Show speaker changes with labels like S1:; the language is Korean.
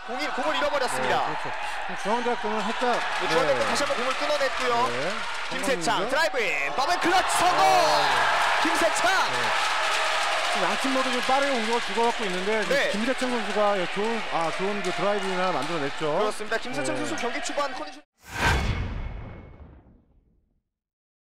S1: 공을 잃어버렸습니다.
S2: 그렇죠. 중앙대학교는 살짝
S1: 중앙대학교 다시 한번 공을 끊어냈고요. 김세창 드라이브인 더블 클러치 성공. 김세창.
S2: 양팀 모두 좀 빠르게 공격을 주고받고 있는데 김세창 선수가 좋은 그 드라이브나 만들어냈죠.
S1: 그렇습니다. 김세창 선수 경기 초반 컨디션